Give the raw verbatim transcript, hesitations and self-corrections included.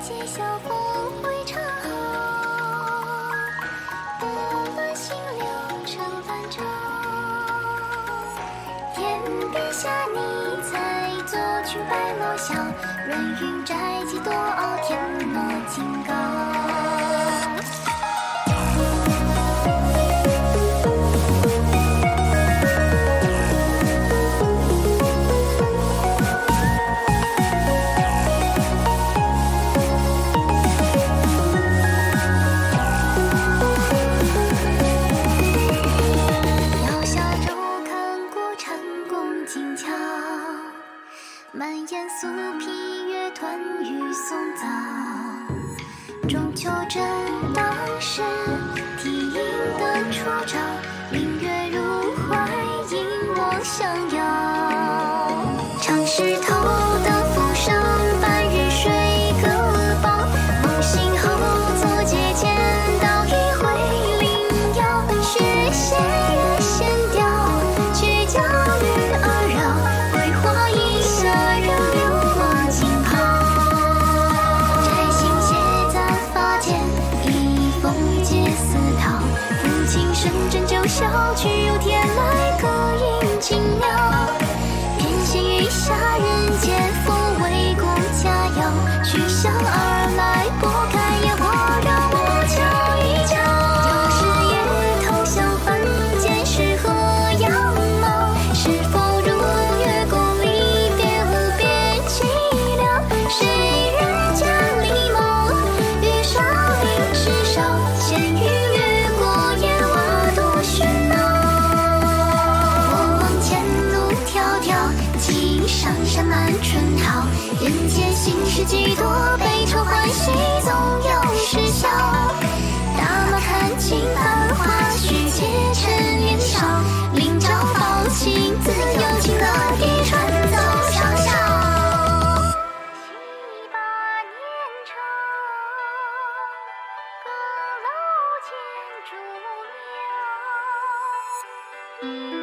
且晓风会长好，不论行流成兰舟。天边下你才坐裙白罗笑，润云摘几朵傲天落金高。满眼素披月，团雨送枣。中秋正当时，提饮灯初照，明月如怀，引我相邀。长石头的浮生，半日水各报。梦醒后作结间，道一回灵药。雪斜月闲调，却教鱼儿绕。桂花一下。小曲由天来，歌吟轻妙。偏跹余下人间，复为共佳肴。曲项而来，拨开烟火，让我瞧一瞧。又是夜头相反，见是何样貌？是否如月宫里，别无边凄凉？谁人家礼貌？月上临池上，闲语越过夜瓦多喧闹。我望前路迢迢，记忆上山满春桃。人间心事几多，悲愁欢喜总有时消。大马看尽繁华，须借趁年少。临朝抱琴，自有情歌一传奏上校。七八年长，阁楼间竹苗。